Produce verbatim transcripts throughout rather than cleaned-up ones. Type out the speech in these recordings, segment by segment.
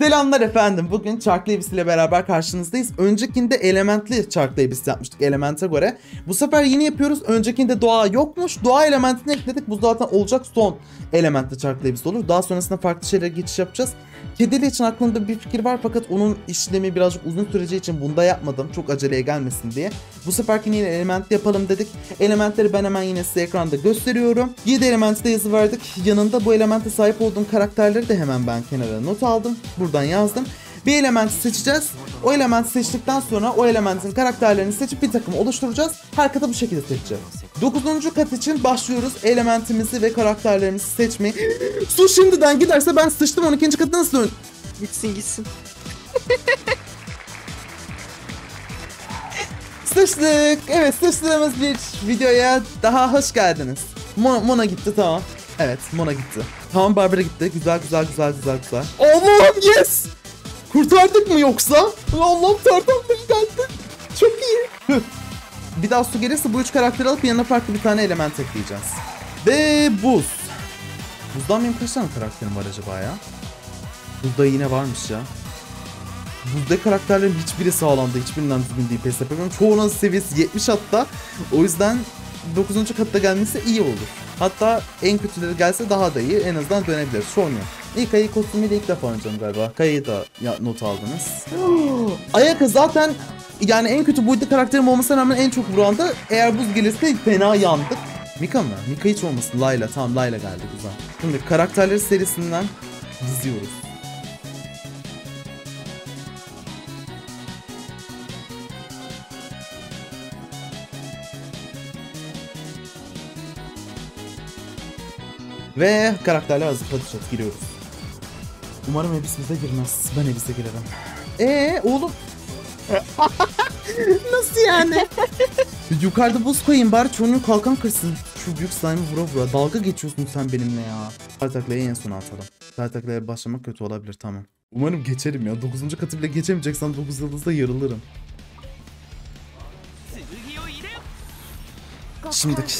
Selamlar efendim. Bugün çarklı ibis ile beraber karşınızdayız. Öncekinde elementli çarklı ibis yapmıştık elemente göre. Bu sefer yine yapıyoruz. Öncekinde doğa yokmuş. Doğa elementini ekledik. Bu zaten olacak son elementli çarklı ibis olur. Daha sonrasında farklı şeylere geçiş yapacağız. Kedili için aklımda bir fikir var fakat onun işlemi birazcık uzun süreceği için bunda yapmadım. Çok aceleye gelmesin diye. Bu seferki yine elementli yapalım dedik. Elementleri ben hemen yine size ekranda gösteriyorum. yedi elementte yazı verdik. Yanında bu elemente sahip olduğum karakterleri de hemen ben kenara not aldım. Buradan yazdım. Bir elementi seçeceğiz. O elementi seçtikten sonra o elementin karakterlerini seçip bir takım oluşturacağız. Her katı bu şekilde seçeceğiz. dokuzuncu kat için başlıyoruz. Elementimizi ve karakterlerimizi seçmeyi. Su şimdiden giderse ben sıçtım. on ikinci katı nasıl dön? Gitsin gitsin. Sıçtık. Evet, sıçtığımız bir videoya daha hoş geldiniz. Mona, Mona gitti, tamam. Evet, Mona gitti. Tamam, Barbara gitti. Güzel güzel güzel güzel güzel. Allah'ım, yes! Kurtardık mı yoksa? Allah'ım, tartamdım geldi. Çok iyi. Bir daha su gelirse bu üç karakteri alıp yanına farklı bir tane element ekleyeceğiz. Ve buz. Buzdan benim kaç tane karakterim var acaba ya? Buzda yine varmış ya. Buzda karakterlerin hiçbiri sağlamdı. Hiçbirinden düzgün değil. Pes yapamıyorum. Çoğunun seviyesi yetmiş hatta. O yüzden dokuzuncu katta gelmesi iyi olur. Hatta en kötüleri gelse daha da iyi. En azından dönebiliriz. Sorun yok. İlk ayı kostümüyle ilk defa oynayacağım galiba. Kaya'yı da not aldınız. Ayaka zaten yani en kötü buydu karakterim olmasına rağmen en çok vuranda. Eğer buz gelirse fena yandık. Mika mı? Mika hiç olmasın. Layla. Tamam, Layla geldi. Güzel. Şimdi karakterleri serisinden diziyoruz. Ve karakterler hazır. Hadi chat, giriyoruz. Umarım Ebis bize girmez. Ben Ebis'e girerim. Eee oğlum. Nasıl yani? Yukarıda buz koyayım bari çoğunluğu kalkan kırsın. Şu büyük slime'ı vura vura. Dalga geçiyorsun sen benimle ya. Tartaklayı en sona atalım. Tartaklaya başlamak kötü olabilir, tamam. Umarım geçerim ya. dokuzuncu katı bile geçemeyeceksen dokuz yıldızda yarılırım. Şimdiki.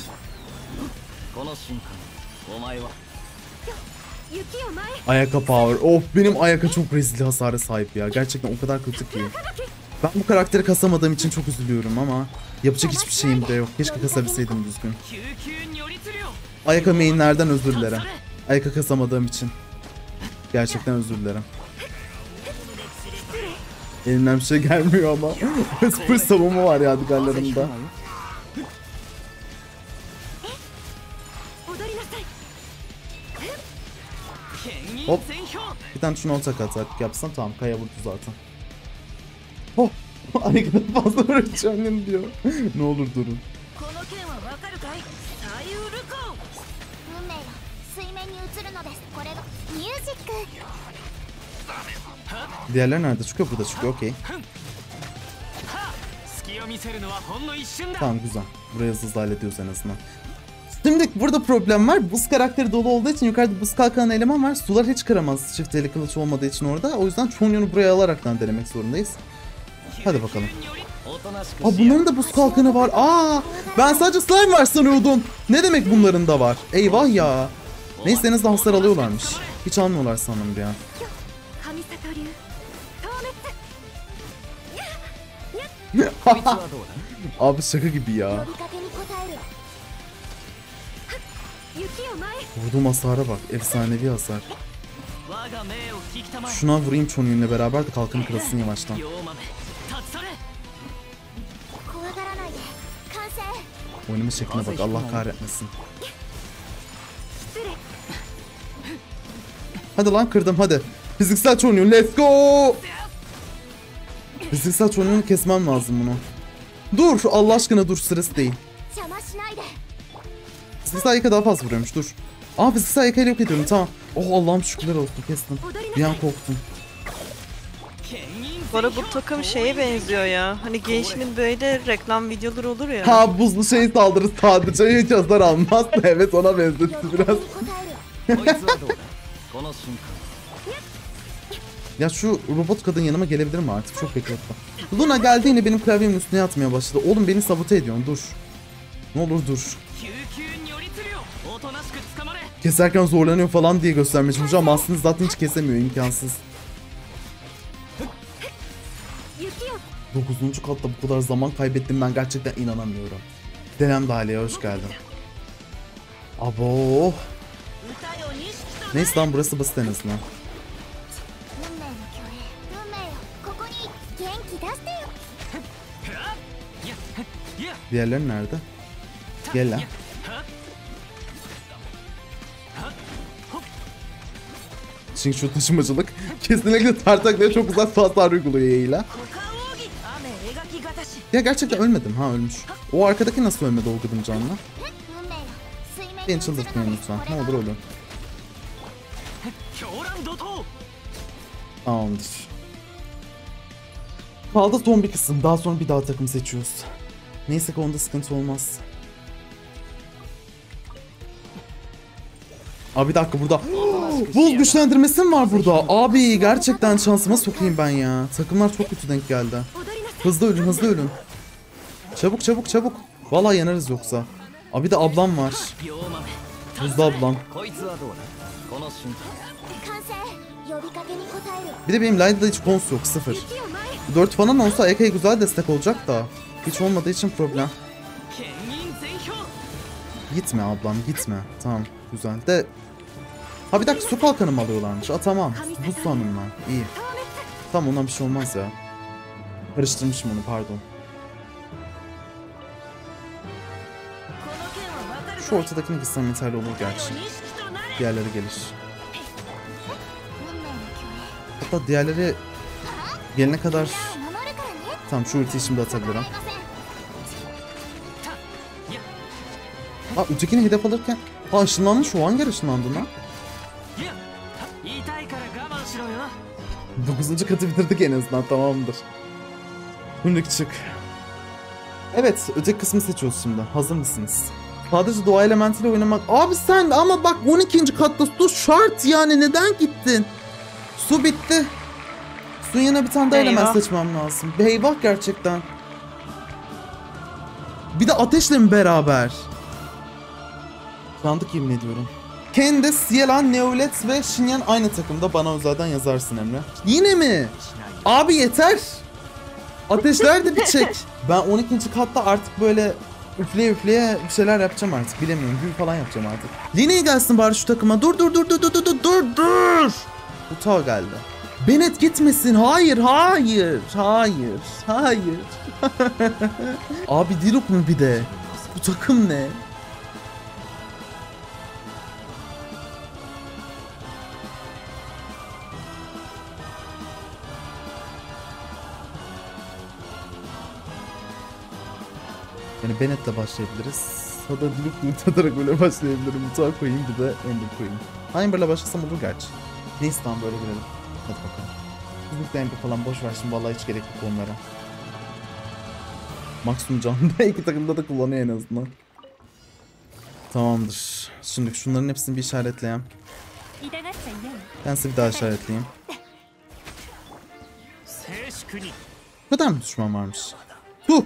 Ayaka power. Of, benim Ayaka çok rezil hasara sahip ya. Gerçekten o kadar kötü ki. Ben bu karakteri kasamadığım için çok üzülüyorum ama yapacak hiçbir şeyim de yok. Keşke kasabilseydim düzgün. Ayaka mainlerden özür dilerim. Ayaka kasamadığım için. Gerçekten özür dilerim. Elimden bir şey gelmiyor ama. Sıfır savunma var ya diğerlerimde. Hop. Bir tane şunu olacak atak yapsam tamam, Kaya vurdu zaten. Oh. Ay kadar fazla öğreteceğim diyor. Ne olur durun. Diğerler nerede çıkıyor? Burada çıkıyor, okey. Tamam, güzel. Burayı hızlı hızlı hallediyoruz en azından. Şimdi burada problem var. Buz karakteri dolu olduğu için yukarıda buz kalkan eleman var. Sular hiç kıramaz çift eli kılıç olmadığı için orada. O yüzden Chongyu'nu buraya alaraktan denemek zorundayız. Hadi bakalım. Aa, bunların da buz kalkanı var. Aa, ben sadece slime var sanıyordum. Ne demek bunların da var? Eyvah ya. Neyse, en azından hasar alıyorlarmış. Hiç almıyorlar sanırım bir an. Abi şaka gibi ya. Vurduğum hasara bak. Efsanevi hasar. Şuna vurayım Chongyu'yla beraber de kalkanı kırılsın yavaştan. Oynama şekline bak, Allah kahretmesin. Hadi lan, kırdım hadi. Fiziksel Chonyu, let's go. Fiziksel Chonyu'nu kesmem lazım bunu. Dur Allah aşkına, dur, sırası değil. Fiziksel Ayaka daha fazla vuruyormuş, dur. Aa, fiziksel Ayaka'yla yok ediyorum, tamam. Oh Allah'ım, şükürler olsun, kestim. Bir an korktum. Bana bu takım şeye benziyor ya. Hani Genshin'in böyle reklam videoları olur ya. Ha, buzlu şey saldırır sadece hiç hasar almaz. Evet, ona benzetti biraz. Ya şu robot kadın yanıma gelebilir mi artık? Çok beklettim. Luna geldi, yine benim klavyemin üstüne yatmaya başladı. Oğlum beni sabote ediyorsun, dur. Ne olur dur. Keserken zorlanıyor falan diye göstermeye çalışıyor ama aslında zaten hiç kesemiyor, imkansız. dokuzuncu katta bu kadar zaman kaybettim, ben gerçekten inanamıyorum. Denem Dahili'ye hoş geldin. Abo. Neyse lan, burası basit en azından. Diğerleri nerede? Gel lan. Çünkü şu taşımacılık kesinlikle Tartakla'ya çok uzak fazla uyguluyor yayıyla. Ya gerçekten ölmedim, ha ölmüş. O arkadaki nasıl ölmedi o gıdım canlı? Beni çıldırtmayın lütfen, ne olur ölün. Tamamdır. Kaldı son bir kısım, daha sonra bir daha takım seçiyoruz. Neyse ki onda sıkıntı olmaz. Abi bir dakika, burada buz güçlendirmesi mi var burada? Abi gerçekten şansıma sokayım ben ya. Takımlar çok kötü denk geldi. Hızlı ölün, hızlı ölün. Çabuk çabuk çabuk. Vallahi yanarız yoksa. Abi de ablam var. Buzlu ablam. Bir de benim Light'da hiç kons yok, sıfır. dört falan olsa Eka'ya güzel destek olacak da. Hiç olmadığı için problem. Gitme ablam, gitme. Tamam, güzel de. Ha bir dakika, su kalkanı mı alıyorlarmış? Aa tamam, buz sandım ben. İyi. Tamam, ondan bir şey olmaz ya. Karıştırmışım onu, pardon. Şu ortadakine gitsem yeterli olur gerçi. Diğerleri gelir. Hatta diğerleri gelene kadar... Tamam, şu ultiyi şimdi atabilirim. Aa, ötekini hedef alırken... Ha ışınlandı, şu an geri ışınlandı lan. dokuzuncu katı bitirdik en azından, tamamdır. Günlük çık. Evet, öteki kısmı seçiyoruz şimdi. Hazır mısınız? Sadece doğa elementiyle oynamak... Abi sen ama bak, on ikinci katta su şart yani, neden gittin? Su bitti. Suyun yanına bir tane daha element seçmem lazım. Bir eyvah gerçekten. Bir de ateşle mi beraber? Sandık, yemin ediyorum. Candace, Yelan, Neolet ve Shinyan aynı takımda, bana özelden yazarsın Emre. Yine mi? Abi yeter. Ateşler de bir çek. Ben on ikinci katta artık böyle üfleye üfleye bir şeyler yapacağım artık. Bilemiyorum, büyü falan yapacağım artık. Line'ye gelsin bari şu takıma. Dur dur dur dur dur dur dur dur dur. Utav geldi. Bennett gitmesin. Hayır hayır hayır hayır. Abi Diluc mu bir de? Bu takım ne? Yani Bennett'le başlayabiliriz. Ya da Diluc'u tadarak böyle başlayabilirim. Mutfağa koyayım, bir de Ember koyayım. Ember'la başlasam olur gerçi. Neyse tamam, böyle girelim. Hadi bakalım. Diluc'la Ember falan boş ver şimdi, vallahi hiç gerek yok onlara. Maksimum canlı iki takımda da kullanıyor en azından. Tamamdır. Şimdi şunların hepsini bir işaretleyeyim. Ben size bir daha işaretleyeyim. Bu kadar mı düşman varmış? Huh!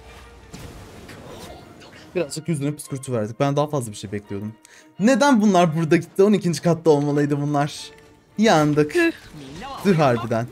Birazcık yüzüne püskürtü verdik. Ben daha fazla bir şey bekliyordum. Neden bunlar burada gitti? on ikinci katta olmalıydı bunlar. Yandık. Dur harbiden.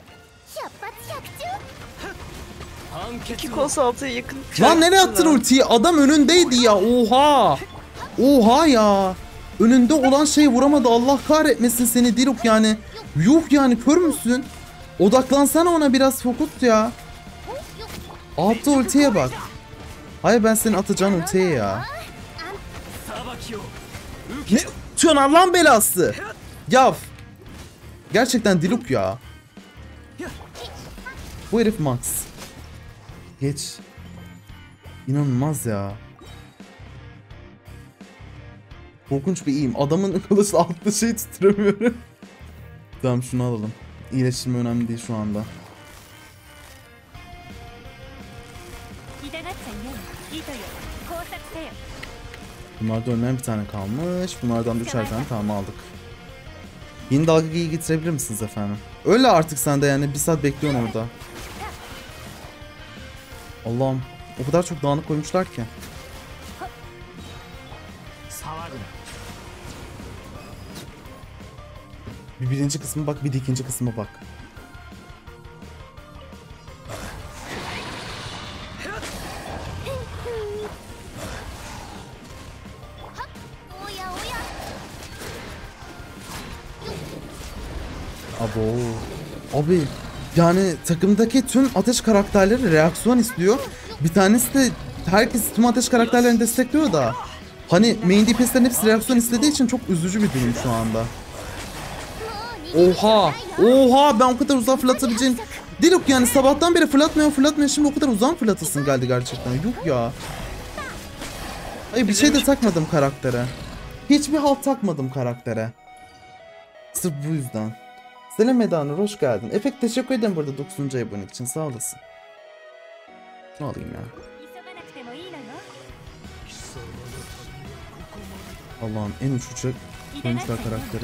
İki kons altıya yakın. Lan nereye attın ultiyi? Adam önündeydi ya. Oha. Oha ya. Önünde olan şey vuramadı. Allah kahretmesin seni Diluc yani. Yuh yani, kör müsün? Odaklansana ona biraz, fokus ya. Attı ultiye bak. Hayır, ben senin atacağın ultiye ya. Ne? Tüyon Allah'ın belası. Yav. Gerçekten Diluc ya. Bu herif Max. Geç. İnanılmaz ya. Korkunç bir iyiyim. Adamın kılıçla attığı şeyi tutturamıyorum. Tamam, şunu alalım. İyileştirme önemli değil şu anda. Bunlardan ölmeyen bir tane kalmış. Bunlardan da üçer tane tamam aldık. Yeni dalgayı getirebilir misiniz efendim? Öyle artık sen de yani, bir saat bekliyorsun orada. Allah'ım, o kadar çok dağınık koymuşlar ki. Bir birinci kısmı bak, bir de ikinci kısmı bak. Abo. Abi yani takımdaki tüm ateş karakterleri reaksiyon istiyor. Bir tanesi de herkes tüm ateş karakterlerini destekliyor da. Hani main D P S'lerin hepsi reaksiyon istediği için çok üzücü bir durum şu anda. Oha! Oha! Ben o kadar uzak fırlatabileceğim... Değil yok yani sabahtan beri fırlatmıyor fırlatmıyor şimdi o kadar uzak fırlatasın geldi gerçekten. Yok ya. Ay bir şey de takmadım karaktere. Hiçbir halt takmadım karaktere. Sırf bu yüzden. Selam Medanur hoş geldin. Efekt teşekkür ederim burada dokuzuncu abonelik için sağ olasın. Ne alayım ya. Allah'ım en uçucu koymuşlar karakteri.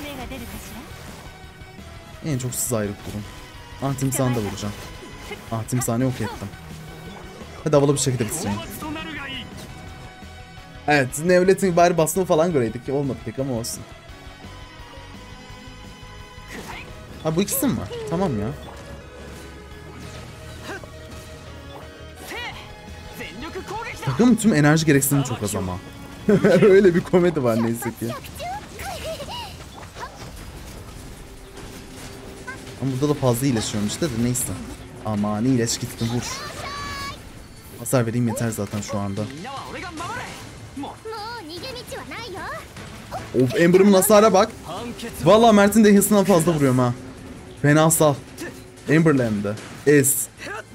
En çok siz ayrı durun. Ah timsahını da vuracağım. Ah timsahını yok ettim. Hadi havalı bir şekilde bitireyim. Evet Nevlet'in bari basını falan göreydik. Olmadı pek ama olsun. Ha bu ikisi mi var? Tamam ya. Takım tüm enerji gereksinimi çok az ama. Öyle bir komedi var neyse ki. Ama burada da fazla iyileşiyorum işte de neyse. Aman iyileş gittim vur. Hasar vereyim yeter zaten şu anda. Of Amber'ımın hasara bak. Vallahi Mert'in dehisinden fazla vuruyorum ha. Fenasal. Amber'la hem de. Ez.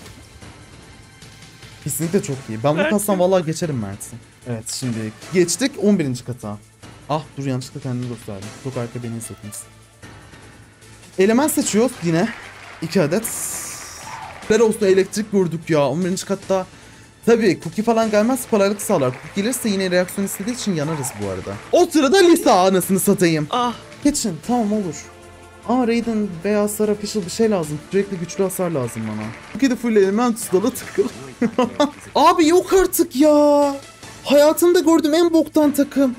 Kesinlikle çok iyi. Ben bunu kassam vallahi geçerim Mert'i. Evet şimdi geçtik on birinci kata. Ah dur yanlışlıkla kendimi gösterdim. Çok arka beni hissettiniz. Element seçiyoruz yine. iki adet. Feros'ta elektrik gördük ya. on birinci katta. Tabii cookie falan gelmez kolaylık sağlar. Cookie gelirse yine reaksiyon istediği için yanarız bu arada. O sırada Lisa anasını satayım. Ah. Geçin tamam olur. Aa Raiden veya Sarah Fischl bir şey lazım. Sürekli güçlü hasar lazım bana. Cookie de full element ustalı tıkıl. Abi yok artık ya. Hayatımda gördüğüm en boktan takım.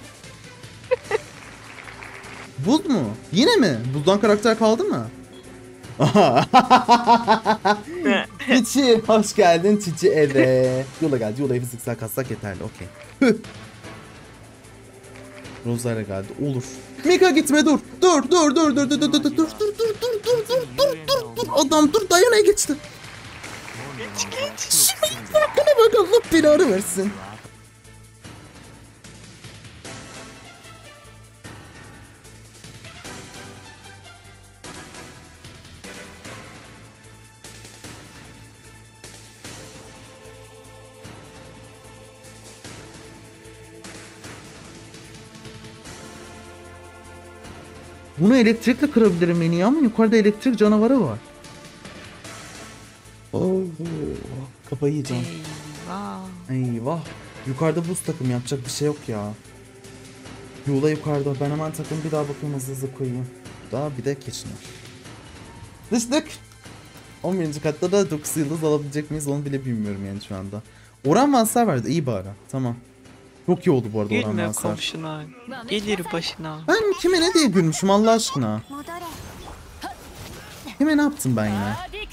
Buz mu? Yine mi? Buzdan karakter kaldı mı? Çiçi hoş geldin Çiçi eve. Yola geldi. Yola fiziksel kassak yeterli. Okey. Rosaria geldi. Olur. Mika gitme dur. Dur dur dur dur dur dur dur dur dur dur dur dur dur dur dur dur adam dur Diana'ya geçti. Geç geç. Şimdi bırakana bak Allah belanı versin. Bunu elektrikle kırabilirim en iyi ama yukarıda elektrik canavarı var. Oh, kafayı yiyeceğim. Eyvah. Eyvah. Yukarıda buz takım yapacak bir şey yok ya. Yola yukarıda. Ben hemen takım bir daha bakayım hızlı hızlı koyayım. Daha bir de keçin var. Dıştık. on birinci katta da dokuz yıldız alabilecek miyiz onu bile bilmiyorum yani şu anda. Orhan Vansar vardı iyi bari. Tamam. Çok iyi oldu bu arada Orhan Gülme Vansar. komşuna. Gelir başına. Ben kime ne diye gülmüşüm Allah aşkına. Kime ne yaptım ben yine?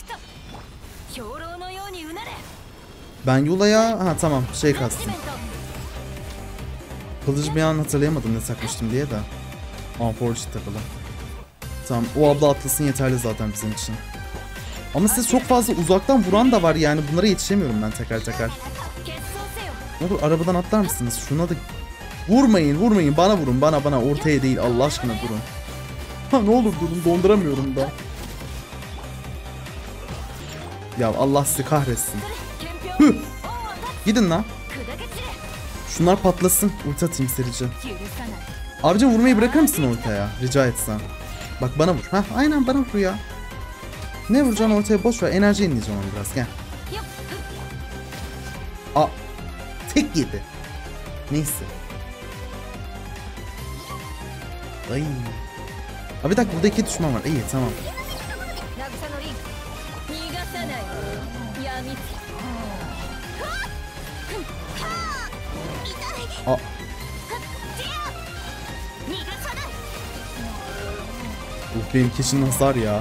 Ben Yula'ya... Ha tamam şey kastım. Kılıcı bir an hatırlayamadım ne takmıştım diye de. Unforged takılı. Tamam o abla atlasın yeterli zaten bizim için. Ama siz çok fazla uzaktan vuran da var yani bunlara yetişemiyorum ben teker teker. Ne olur arabadan atlar mısınız? Şuna da... Vurmayın vurmayın bana vurun bana bana ortaya değil Allah aşkına durun. Ha ne olur durun donduramıyorum da. Ya Allah sizi kahretsin. Hıh. Gidin lan. Şunlar patlasın. Ulti atayım serici. Abicim vurmayı bırakır mısın ortaya? Rica etsem. Bak bana vur. Hah aynen bana vur ya. Ne vuracaksın ortaya boş ver. Enerji inleyeceğim onu biraz gel. Aa. Tek yedi. Neyse. Ay. Abi bir dakika burada iki düşman var. İyi tamam. Aa. Uf benim keçinin hasar ya.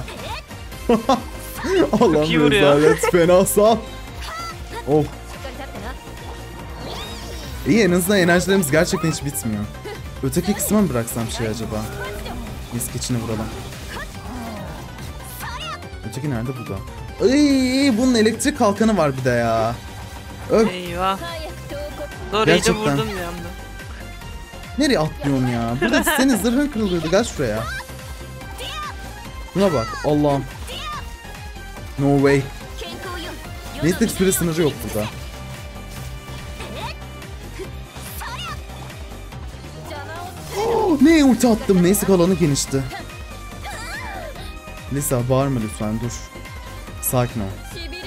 Allah'ım rezalet fena sağ. Of. İyi en azından enerjilerimiz gerçekten hiç bitmiyor. Öteki kısma mı bıraksam şey acaba? Biz keçini vuralım. Öteki nerede? Burada. Ay, bunun elektrik kalkanı var bir de ya. Öf. Eyvah. Dory'yi de Gerçekten. vurdum bir anda. Nereye atlıyorsun ya? Burada senin zırhın kırılıyordu. Gel şuraya. Buna bak. Allah'ım. No way. Neyse süre sınırı yok burada. Oh, neye ulti attım? Neyse alanı genişti. Lisa bağırma lütfen, dur. Sakin ol.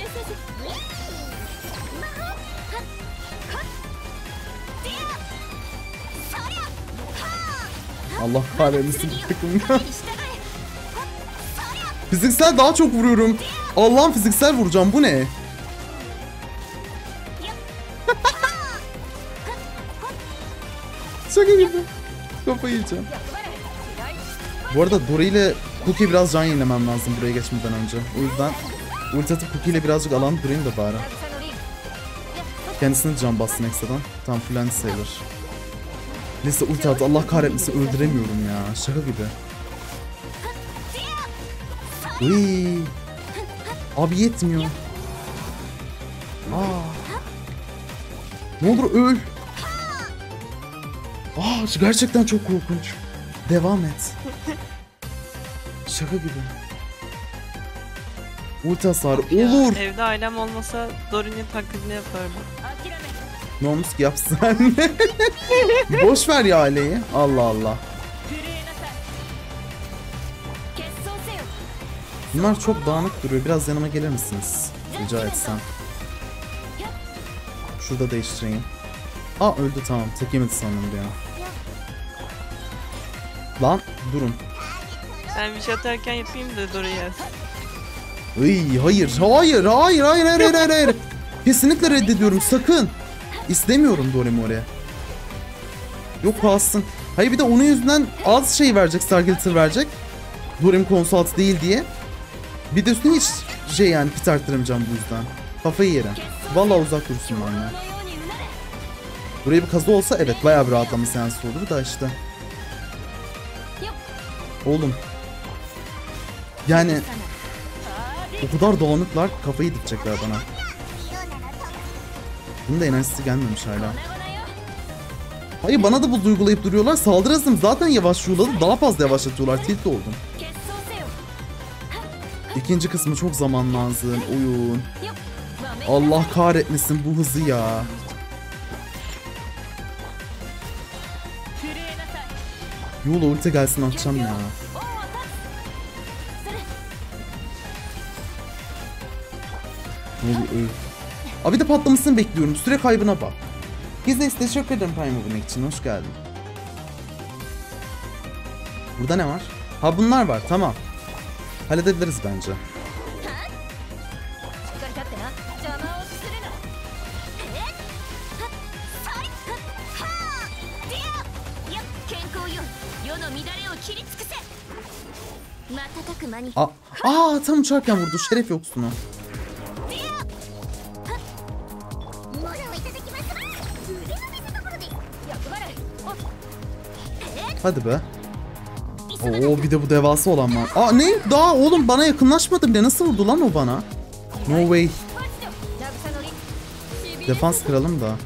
Allah kahretsin bu takımda. Fiziksel daha çok vuruyorum. Allah'ım fiziksel vuracağım, bu ne? Şaka gibi. Kafayı yiyeceğim. Bu arada Dory ile Cookie biraz can yenilemem lazım buraya geçmeden önce. O yüzden ulti atıp Cookie ile birazcık alan durayım da bari. Kendisine can bassın ekstradan. Tam fullendi sayılır. Lisa ulti attı. Allah kahretmesin, öldüremiyorum ya. Şaka gibi. Uy. Abi yetmiyor. Aa. Ne olur öl. Aa, gerçekten çok korkunç. Devam et. Şaka gibi. Ulti hasarı olur. Ya, evde ailem olmasa Dory'nin taklidini yapardım. Ne olmuş ki yapsın? Boş ver ya aileyi. Allah Allah. Bunlar çok dağınık duruyor. Biraz yanıma gelir misiniz? Rica etsem. Şurada değiştireyim. Aa, öldü, tamam. Tek yemedi sandım ya. Lan durun. Ben bir şey atarken yapayım da Dory gelsin. Iy, hayır, hayır, hayır, hayır, hayır, hayır, hayır. Kesinlikle reddediyorum, sakın. İstemiyorum Dory More'ye. Yok kalsın. Hayır, bir de onun yüzünden az şey verecek, Starglitter verecek. Dory'm Consult değil diye. Bir de üstüne hiç şey yani pit arttıramayacağım bu yüzden. Kafayı yerim. Vallahi uzak dursun benden. Buraya bir kazı olsa evet bayağı bir rahatlama seansı olur da işte. Oğlum. Yani o kadar dağınıklar, kafayı dikecekler bana. Bunun da enerjisi gelmemiş hala. Hayır, bana da bu duygulayıp duruyorlar. Saldırı hızım zaten yavaşlıyordu. Daha fazla yavaşlatıyorlar. Tilt oldum. İkinci kısmı çok zaman lazım. Oyun. Allah kahretmesin bu hızı ya. Yola ulti gelsin, atacağım ya. Ne oluyor? Abi bir de patlamasını bekliyorum. Süre kaybına bak. Gizli teşekkür ederim Prime abone için. Hoş geldin. Burada ne var? Ha, bunlar var. Tamam. Halledebiliriz bence. Aa, aa tam uçarken vurdu. Şeref yoksun o. Hadi be. Oo, bir de bu devasa olan var. Aa ne? Daha oğlum bana yakınlaşmadı bile. Nasıl vurdu lan o bana? No way. Defans kıralım da.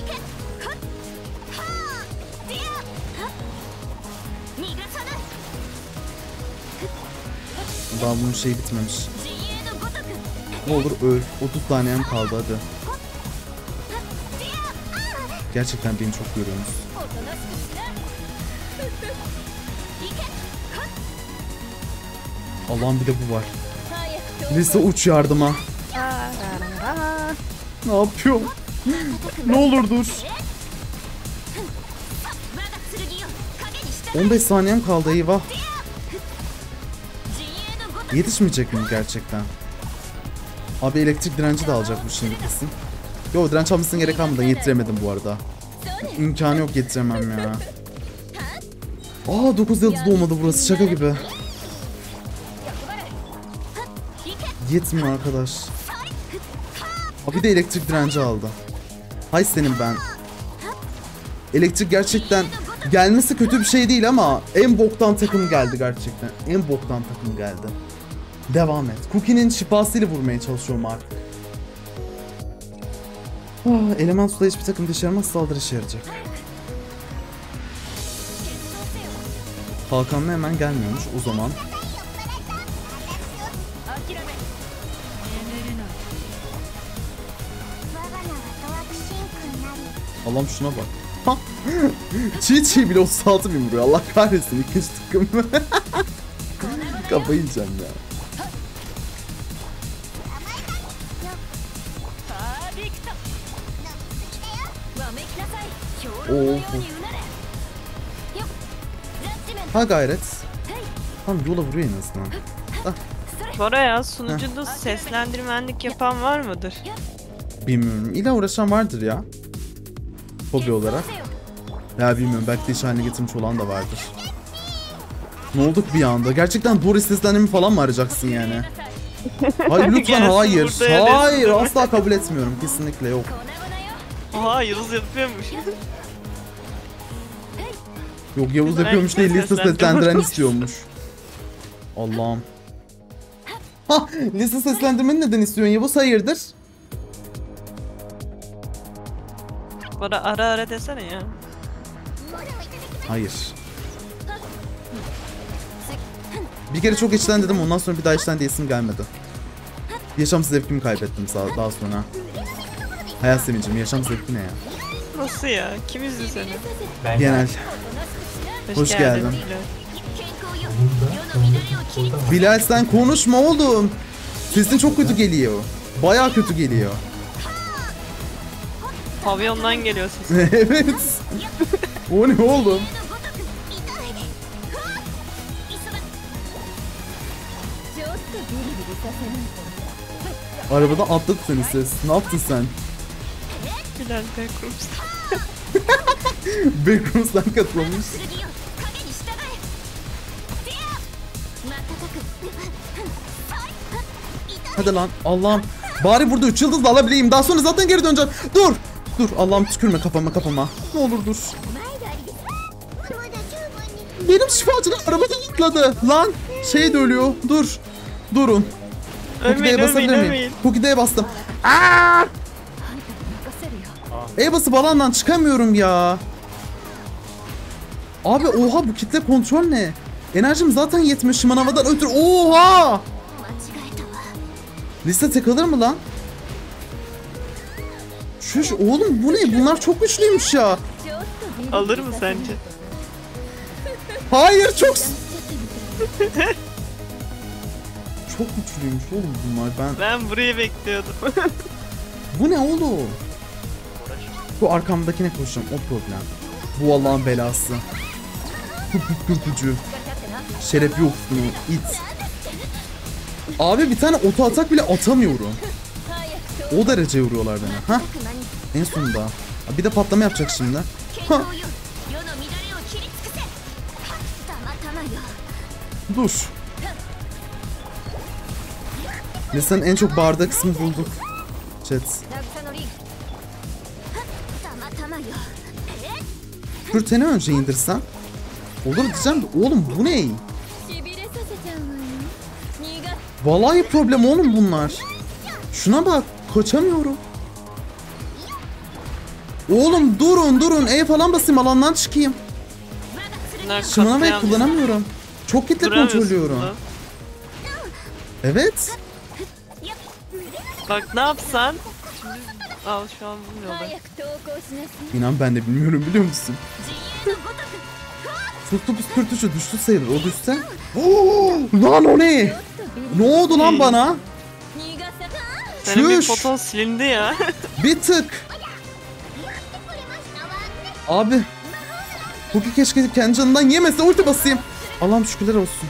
Daha bunun şeyi bitmemiş. Ne olur öl. otuz saniyem kaldı hadi. Gerçekten beni çok görüyorsunuz. Allah'ım bir de bu var. Lisa uç yardıma. Ne yapıyorum? Ne olur dur. on beş saniyem kaldı, eyvah. Yetişmeyecek mi gerçekten? Abi elektrik direnci de alacak bu şimdi kesin. Yo, direnç almasına gerek kalmadan yetiremedim bu arada. İmkanı yok, yetiremem ya. Aa dokuz yıldız olmadı burası, şaka gibi. Yetmiyor arkadaş. Abi de elektrik direnci aldı. Hay senin ben. Elektrik gerçekten gelmesi kötü bir şey değil ama en boktan takım geldi gerçekten. En boktan takım geldi. Devam et. Cookie'nin şifasıyla vurmaya çalışıyorum artık. Ah, element suda hiçbir takım dışarı yaramaz, saldırı işe yarayacak. Kalkanlı hemen gelmiyormuş o zaman. Allah'ım şuna bak. Ha! Çiğ çiğ bile otuz altı bin vuruyor. Allah kahretsin ikinci takım. Kafayı yiyeceğim ya. Oo. Ha gayret. Tam yola vuruyor en azından. Ah, Bora ya, sunucuda seslendirmenlik yapan var mıdır? bilmiyorum. İlla uğraşan vardır ya. Hobi olarak. Ya bilmiyorum. Belki de iş haline getirmiş olan da vardır. Ne olduk bir anda? Gerçekten Doris seslendirme falan mı arayacaksın yani? Hayır lütfen Gelsin hayır. burada Hayır desin. asla kabul etmiyorum. Kesinlikle yok. Aha, Yavuz yapıyormuş. Yok Yavuz Güzel, yapıyormuş değil, liste seslendirme seslendiren olmuş. istiyormuş. Allah'ım. Ha, liste seslendirmeni neden istiyorsun Yavuz? Hayırdır? Bora ara ara desene ya. Hayır. Bir kere çok içten dedim, ondan sonra bir daha içten diyesim gelmedi. Yaşam zevkimi kaybettim daha daha sonra. Hayat sevincim, yaşam zevki ne ya? Nasıl ya? Kim izliyor seni? Ben Genel. Hoş geldin. Bilal. Bilal sen konuşma oğlum. Sesin çok kötü geliyor. Bayağı kötü geliyor. Pavyondan geliyor ses. Evet. O ne oğlum? Arabadan atladı seni ses. Ne yaptın sen? Bilal Backrooms. Backrooms'dan katılmış. Hadi lan Allah'ım. Bari burada üç yıldız da alabileyim. Daha sonra zaten geri döneceğim. Dur. Dur Allah'ım tükürme kafama kafama. Ne olur dur. Benim şifacılar arabadan atladı. Lan şey de ölüyor. Dur. Durun. Ölmeyin, Cookie'ye ölmeyin, basabilir miyim? ölmeyin. Cookie'ye bastım. Aa! E basıp alandan çıkamıyorum ya. Abi oha bu kitle kontrol ne? Enerjim zaten yetmiyor şımanavadan ötürü. Oha! Liste takılır mı lan? Şuş oğlum bu ne? Bunlar çok güçlüymüş ya. Alır mı sence? Hayır çok... çok güçlüymüş oğlum bunlar. Ben... Ben burayı bekliyordum. Bu ne oğlum? Bu arkamdakine koşacağım o problem. Bu Allah'ın belası. Kürpücü. Şeref yok bunu it. Abi bir tane oto atak bile atamıyorum. O derece vuruyorlar beni. Ha? En sonunda. Bir de patlama yapacak şimdi. Ha? Dur. Lisanın en çok bağırdığı kısmı bulduk. Chat. Kürteni önce indirsem. Olur diyeceğim de oğlum bu ne? Vallahi problem oğlum bunlar. Şuna bak kaçamıyorum. Oğlum durun durun E falan basayım alandan çıkayım. Bunlar Şımanavayı katliam. kullanamıyorum. Çok kitle Duramıyorsun kontrolüyorum. da. Evet. Bak ne yapsan. Şimdi al şu an bilmiyorlar. İnan ben de bilmiyorum biliyor musun? Fırtı püskürtücü düştü sayılır o düşse. Oo, lan o ne? Ne oldu lan bana? Senin bir Çüş. foton silindi ya. Bir tık. Abi. Cookie keşke kendi canından yemese ulti basayım. Allah'ım şükürler olsun.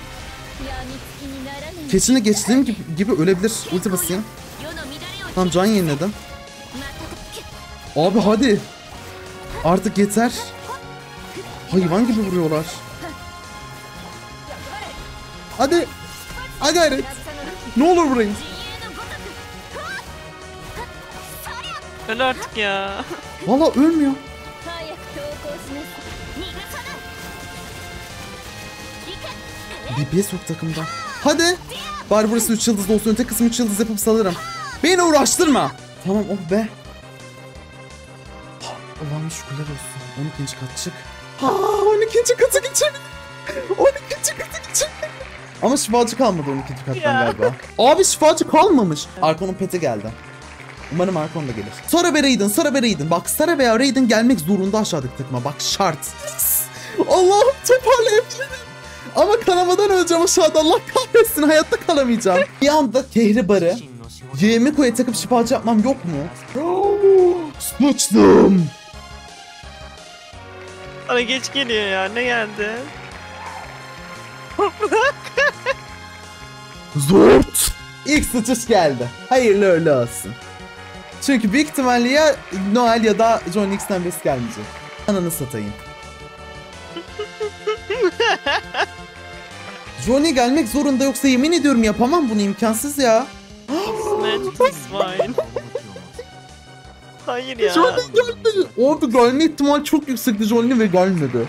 Keçini geçtiğim gibi, gibi ölebilir. Ulti basayım. Tamam can yeniledim. Abi hadi. Artık yeter. Hayvan gibi vuruyorlar. Hadi. Ha gayret. Ne olur vurayım. Öl artık ya. Valla ölmüyor. D P S yok takımda. Hadi. Bari burası üç yıldız olsun. Öte kısmı üç yıldız yapıp salarım. Beni uğraştırma. Tamam oh be. Allah'ım şükürler olsun. on ikinci kat çık. Ha, on ikinci katı geçelim. on ikinci katı geçelim. Ama şifacı kalmadı on ikinci kattan Ya. galiba. Abi şifacı kalmamış. Arkon'un peti geldi. Umarım Arkon da gelir. Sora ve Raiden, Sora ve Raiden. Bak Sora veya Raiden gelmek zorunda aşağıdaki takıma. Bak şart. Allah'ım toparlayabilirim. Ama kanamadan öleceğim aşağıda. Allah kahretsin, hayatta kalamayacağım. Bir anda Kehribar'ı Yemiko'ya takıp şifacı yapmam yok mu? Sıçtım. Bana geç geliyor ya. Ne geldi? Zort. İlk sıçış geldi. Hayırlı uğurlu olsun. Çünkü büyük ihtimalle ya Noel ya da Johnny X'ten birisi gelmeyecek. Ananı satayım. Johnny gelmek zorunda, yoksa yemin ediyorum yapamam bunu, imkansız ya. Fine. Hayır ya. Johnny gelmedi. Orada gelme ihtimali çok yüksekti Johnny ve gelmedi.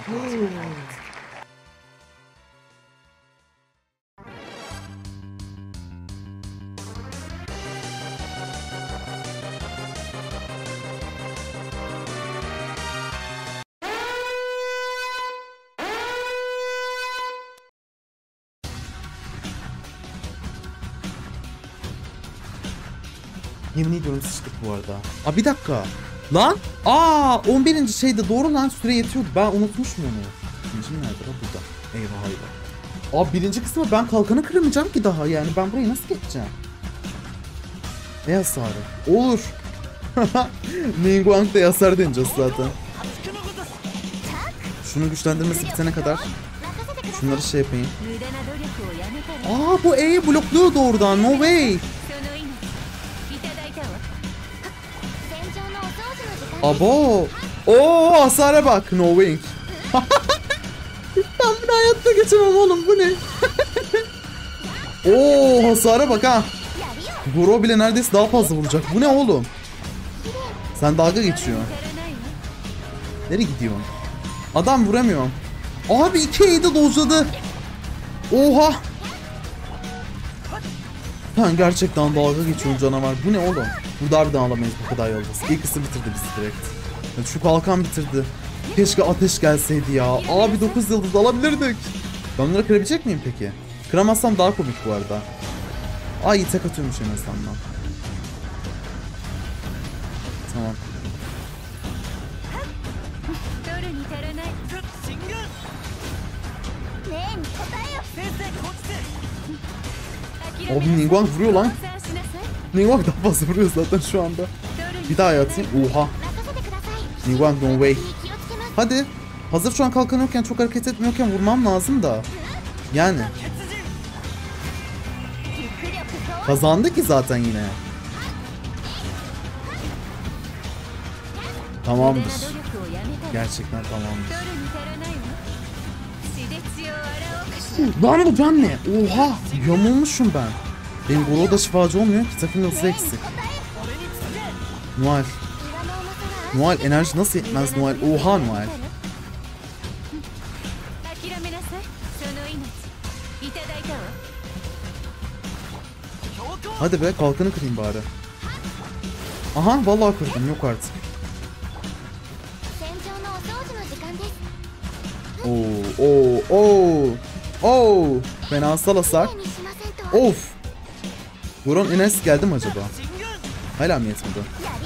Yemin ediyorum sıçtık bu arada. Aa bir dakika. Lan. Aa on birinci şeyde doğru lan, süre yetiyordu. Ben unutmuşum onu. İkincim nerede lan, burada. Eyvah eyvah. Aa birinci kısmı ben kalkanı kıramayacağım ki daha, yani ben burayı nasıl geçeceğim? Ne hasarı? Olur. Ningguang da hasar deneyeceğiz zaten. Şunun güçlendirmesi bitene kadar şunları şey yapayım. Aa bu E'yi blokluyor doğrudan, no way. Abo. Oo hasara bak, no wing. Ben bunu hayatta geçemem oğlum, bu ne? Oo hasara bak ha. Goro bile neredeyse daha fazla vuracak. Bu ne oğlum? Sen dalga geçiyorsun. Nereye gidiyorsun? Adam vuramıyor. Abi iki E'yi de dojladı. Oha. Ben gerçekten dalga geçiyorum canavar. Bu ne oğlum? Burada harbiden alamayız bu kadar yıldız. İlk ısı bitirdi bizi direkt. Yani şu kalkan bitirdi. Keşke ateş gelseydi ya. Abi dokuz yıldız alabilirdik. Ben bunları kırabilecek miyim peki? Kıramazsam daha komik bu arada. Ay tek atıyormuş en azından. Tamam. Abi Ningguang vuruyor lan. Ningguang daha fazla vuruyor zaten şu anda. Bir daha atayım. Oha. Ningguang no way. Hadi. Hazır şu an kalkan yokken, çok hareket etmiyorken vurmam lazım da. Yani. Kazandı ki zaten yine. Tamamdır. Gerçekten tamamdır. Lan bu can ne? Oha! Yamulmuşum ben. Benim Goro'da şifacı olmuyor ki, takım yıldızı eksik. Noel. Noel enerji nasıl yetmez Noel? Oha Noel. Hadi be, kalkanı kırayım bari. Aha vallahi kırdım, yok artık. Oo oo oo. Oo. Fenasal hasar. Of. Goron enerjisi geldi mi acaba? Hala mı yetmedi?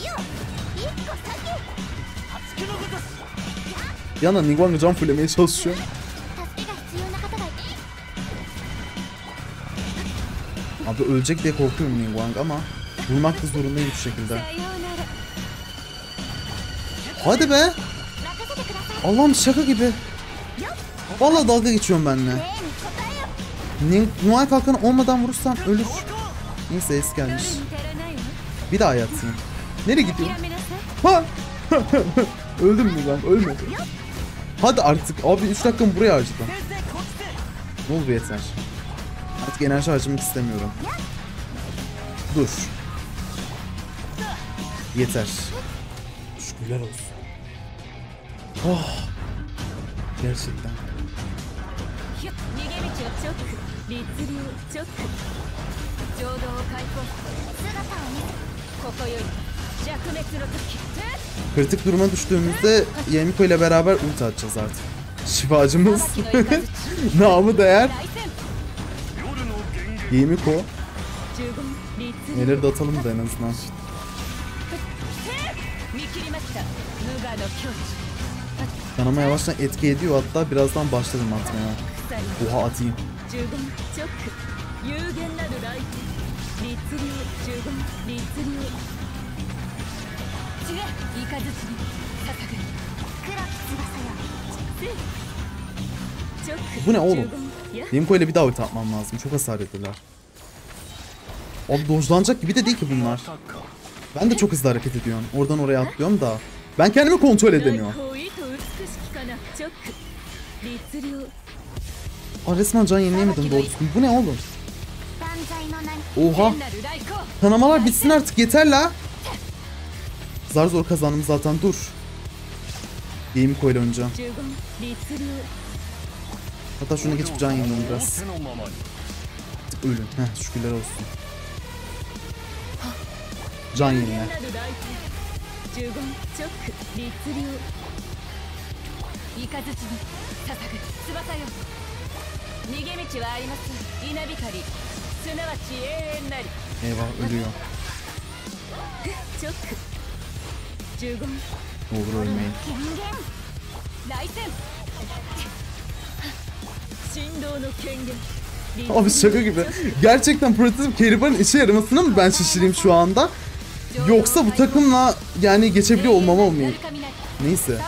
Yana Ningguang'ı can fullemeye çalışıyor. Abi ölecek diye korkuyorum Ningguang ama vurmak da zorundayım şu şekilde. Hadi be. Allah'ım şaka gibi. Vallahi dalga geçiyorum benimle. Noel kalkanı olmadan vurursam ölür. Neyse es gelmiş. Bir daha yatsın. Nereye gidiyor? Ha! Öldüm mü ben? Ölmedi. Hadi artık. Abi üç dakikamı buraya harcadım. Ne oldu, yeter. Artık enerji harcamak istemiyorum. Dur. Yeter. Şükürler olsun. Oh. Gerçekten. Kritik duruma düştüğümüzde Yemiko ile beraber ulti atacağız artık. Şifacımız namı değer Yemiko. Neleri de atalım da en azından. Kanama yavaştan etki ediyor, hatta birazdan başladım atmaya. Oha atayım. Bu ne oğlum? Yemiko ile bir daha ulti atmam lazım. Çok hasar yediler. Abi dojlanacak gibi de değil ki bunlar. Ben de çok hızlı hareket ediyorum. Oradan oraya atlıyorum da. Ben kendimi kontrol edemiyorum. Aa, resmen can yenileyemedim doğru düzgün. Bu ne oğlum? Oha. Kanamalar bitsin artık, yeter la. Zar zor kazandım zaten, dur. Yemiko ile oynayacağım. Hatta şuna geçip can yenileyim biraz. Ölün. Heh, şükürler olsun. Can yenile. Eyvah, ölüyor. Ne olur ölmeyin. Abi şaka gibi. Gerçekten prototip Kerriban'ın işe yaramasına mı ben şaşırayım şu anda? Yoksa bu takımla yani geçebiliyor olmama olmayayım. Neyse.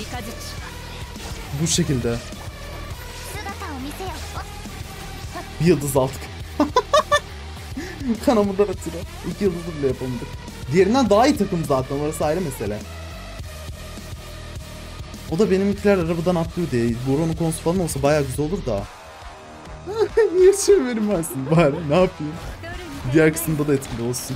Bu şekilde. Bir yıldız aldık. Kanamından atıyor. İki yıldızı bile yapamadık. Diğerinden daha iyi takım zaten, orası ayrı mesele. O da benimkiler arabadan atlıyor diye. Boron'un konusu falan olsa bayağı güzel olur da. Niye şey vermezsin bari, ne yapayım? Diğer kısımda da etkili olsun.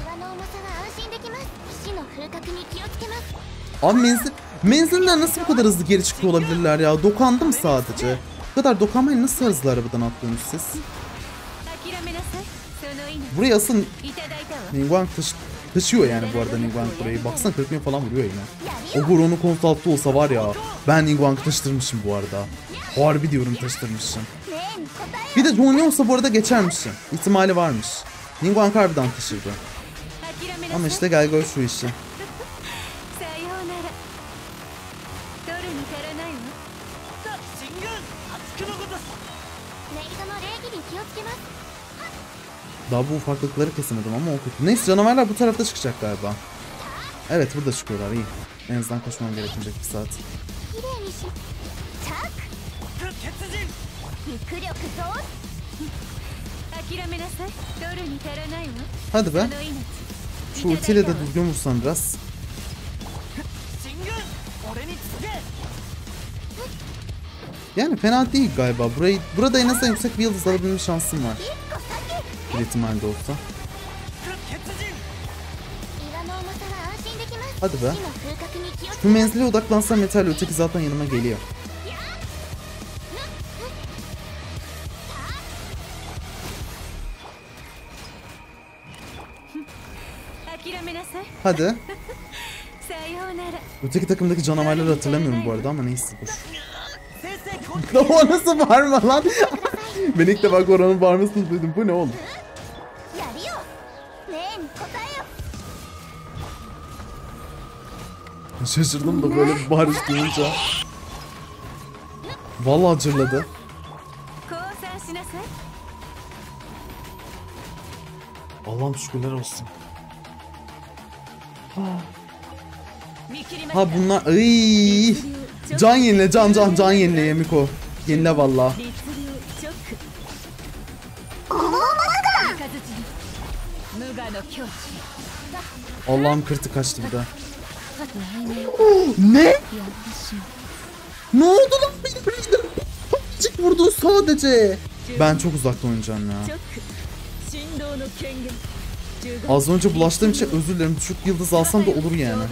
Abi menzil, menzilinden nasıl bu kadar hızlı geri çıkıyor olabilirler ya? Dokandım sadece. Bu kadar dokanmayı nasıl hızlı arabadan atlıyorsunuz siz? Buraya asıl Ningguang taşı taşıyor yani bu arada Ningguang burayı. Baksana kırk bin falan vuruyor yine. O Boron'un konsaltı olsa var ya, ben Ningguang'ı taşıtırmışım bu arada. Harbi diyorum, taşıtırmışım. Bir de Johnny olsa bu arada geçermişim. İhtimali varmış. Ningguang harbiden taşırdı. Ama işte gel gör şu işi. Daha bu ufaklıkları kesemedim ama o kötü. Neyse, canavarlar bu tarafta çıkacak galiba. Evet, burada çıkıyorlar, iyi. En azından koşmam gerekecek bir saat. Hadi be. Şu ultiyle de düzgün vursam biraz. Yani fena değil galiba. Burayı, burada en azından yüksek bir yıldız alabilme şansım var. Bir ihtimalde olsa. Hadi be. Şu menzile odaklansam yeterli. Öteki zaten yanıma geliyor. Hadi. Öteki takımdaki canavarları hatırlamıyorum bu arada ama neyse, dur. O nasıl bağırma lan? Ben ilk defa Goron'un bağırmasını duydum. Bu ne oğlum? Şaşırdım da böyle bir bağırış duyunca. Vallahi cırladı. Allah'ım şükürler olsun. Ha bunlar, ayy. Can yenile, can can can yenile Yemiko. Yenile valla. Allah'ım kırtı kaçtı bir daha. Ne? Ne oldu lan benim? Çık vurdu sadece. Ben çok uzakta oynayacağım ya. Az önce bulaştığım için özür dilerim. Düşük yıldız alsam da olur yani.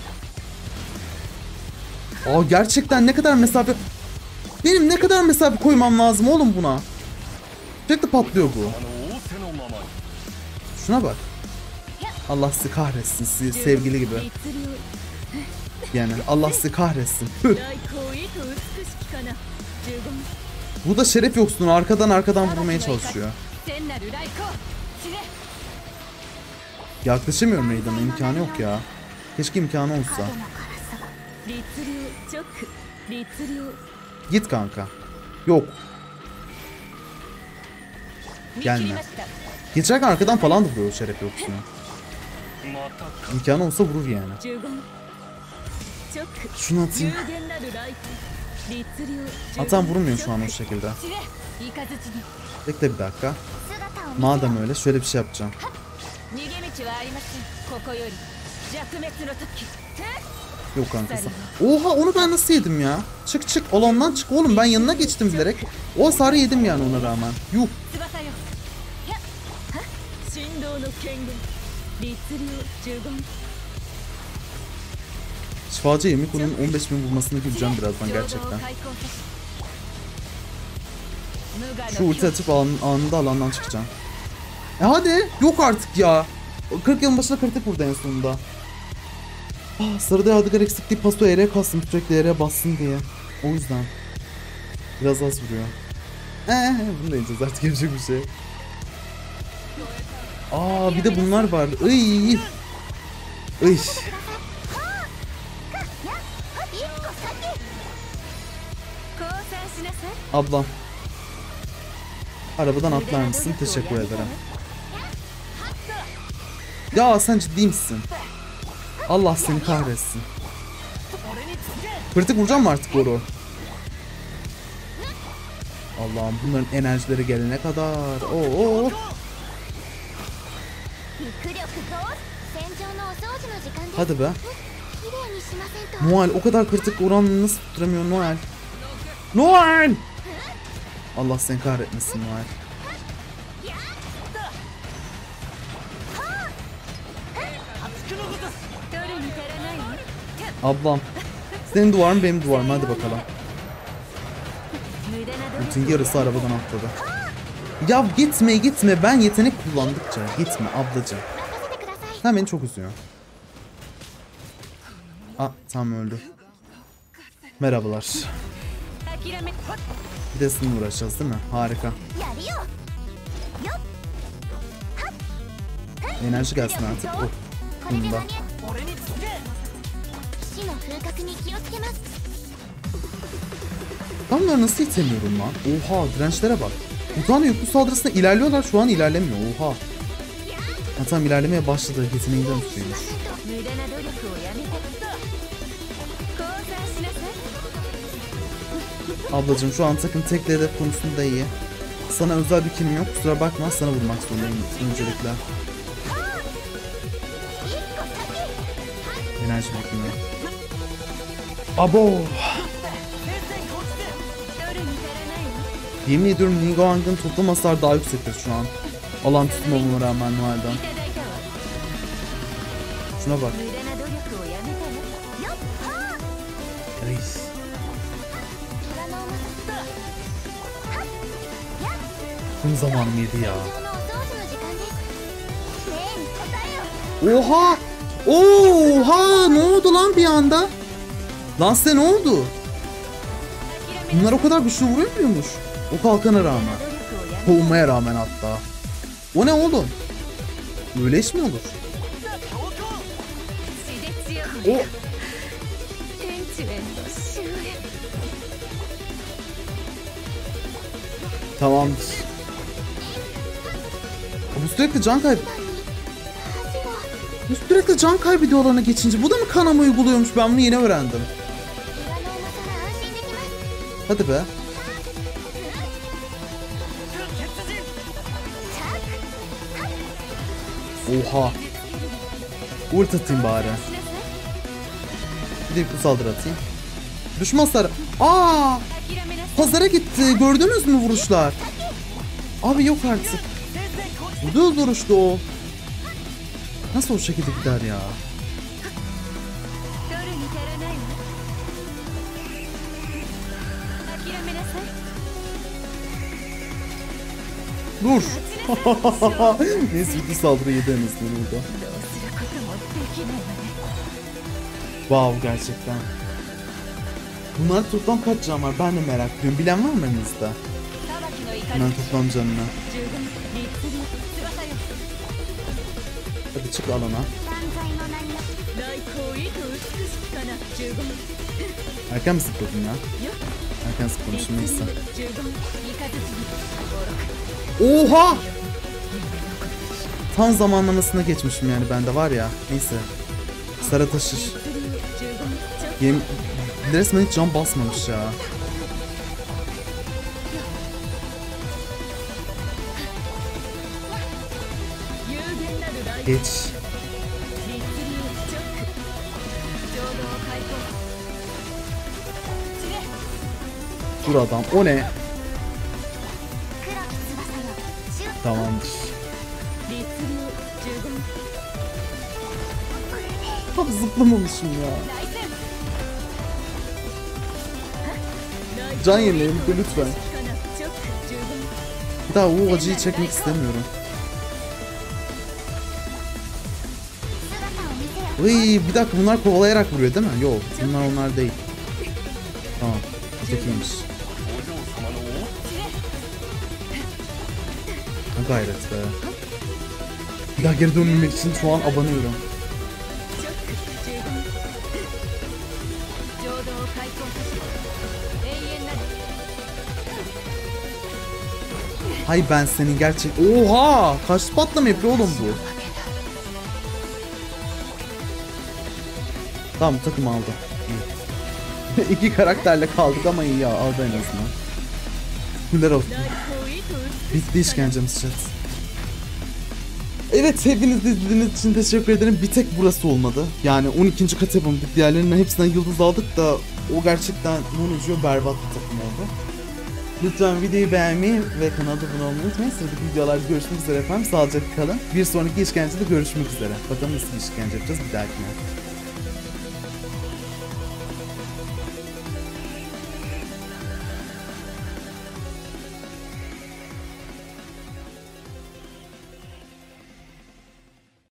Aa gerçekten ne kadar mesafe... Benim ne kadar mesafe koymam lazım oğlum buna? Sürekli patlıyor bu. Şuna bak. Allah sizi kahretsin, sizi sevgili gibi. Yani Allah sizi kahretsin. Bu da şeref yoksunu arkadan arkadan vurmaya çalışıyor. Yaklaşamıyorum Maiden'a, imkanı yok ya. Keşke imkanı olsa. Git kanka. Yok. Gelme. Geçerken arkadan falan da vuruyor şeref yoksunu. İmkanı olsa vurur yani. Şunu atayım. Atan vurmuyor şu an o şekilde. Bekle bir dakika. Madem öyle şöyle bir şey yapacağım. Yok kankası. Oha onu ben nasıl yedim ya? Çık çık alandan çık oğlum, ben yanına geçtim bilerek. O hasarı yedim yani ona rağmen. Yuh. Şifacı Yemiko'nun on beş bin vurmasını güleceğim birazdan gerçekten. Şu ulti atıp an, anında alandan çıkacağım. E hadi yok artık ya. kırk yılın başına kritik vurdu en sonunda. Ah, sarıda Yadigar eksikliği paso yere kastım sürekli yere bassın diye. O yüzden. Biraz az vuruyor. Eee bunu da yiyeceğiz artık, yapacak bir şey. Aa bir de bunlar var. Iy. Iy. Ablam. Arabadan atlar mısın? Teşekkür ederim. Ya sen ciddi misin? Allah seni kahretsin. Kritik vuracağım mı artık Goro? Allah'ım bunların enerjileri gelene kadar. Oo. oo. Hadi be. Noel o kadar kritik oranını nasıl tutturamıyor Noel? Noel! Allah seni kahretmesin Noel. Ablam. Senin duvarın benim duvarım, hadi bakalım. Bütün yarısı arabadan atladı. Ya gitme gitme, ben yetenek kullandıkça gitme ablacığım. Sen beni çok üzüyor. Aa tam öldü. Merhabalar. Bir de sınır uğraşacağız değil mi? Harika. Enerji gelsin artık. Oh. Bunda. Ben bunları nasıl itemiyorum lan? Oha dirençlere bak. Bu tane yüklü saldırısında ilerliyorlar, şu an ilerlemiyor. Oha. Ha, tamam ilerlemeye başladı. Yeteneğinden tutuyormuş. Ablacığım şu an takım tekli hedef konusunda iyi. Sana özel bir kilim yok, kusura bakma, sana vurmak zorundayım öncelikle. Enerji bekliyor. Abo! Yemin ediyorum Nidalg'ın toplam hasar daha yüksektir şu an. Alan tutmamama rağmen Noel'den. Şuna bak. Reis. Tüm zaman mıydı ya? Oha! Oha! Ne oldu lan bir anda? Lan size ne oldu? Bunlar o kadar güçlü vuruyor muymuş? O kalkana rağmen. Kovulmaya rağmen hatta. O ne oğlum? Öyle iş mi olur? O... Tamamdır. Bu sürekli can kaybı... Bu sürekli can kaybediyor alana geçince. Bu da mı kanama uyguluyormuş? Ben bunu yeni öğrendim. Hadi be. Oha. Ult atayım bari. Bir de bir saldırı atayım. Düşman sarı. Aa! Pazara gitti. Gördünüz mü vuruşlar? Abi yok artık. Düz vuruştu o. Nasıl o şekilde gider ya? Dur. Neyse bir saldırı yedi en azından orada. Wow gerçekten. Bunlar toplam kaç can var ben de merak ediyorum. Bilen var mı elinizde? Bunların toplam canına. Hadi çık alana. Erken mi sıkladın ya? Erken sıklamışım neyse. Oha! Tam zamanlamasına geçmişim yani bende var ya. Neyse. Sara taşır. Yem... Resmen hiç can basmamış ya. Geç. Dur adam. O ne? Tamamdır. Tam zıplamamışım ya. Can yenileyelim de lütfen. Bir daha o acıyı çekmek istemiyorum. Iy, bir dakika bunlar kovalayarak vuruyor değil mi? Yok bunlar onlar değil. Tamam. Ötekiymiş. Ne gayret be. Bir daha geri dönmemek için şu an abanıyorum. Hay ben senin gerçek... Oha! Kaç patlama yapıyor oğlum bu? Tamam takım aldı. İki karakterle kaldık ama iyi ya aldı en azından. Güler olsun. Bitti işkencemiz chat. Evet hepiniz izlediğiniz için teşekkür ederim. Bir tek burası olmadı. Yani on ikinci kat yapamadık. Diğerlerinin hepsinden yıldız aldık da o gerçekten Monojo berbat bir takım oldu. Lütfen videoyu beğenmeyi ve kanala abone olmayı unutmayın. Sıradaki videolarda görüşmek üzere efendim. Sağlıcakla kalın. Bir sonraki işkencede görüşmek üzere. Bakalım nasıl bir işkence yapacağız bir dahakine.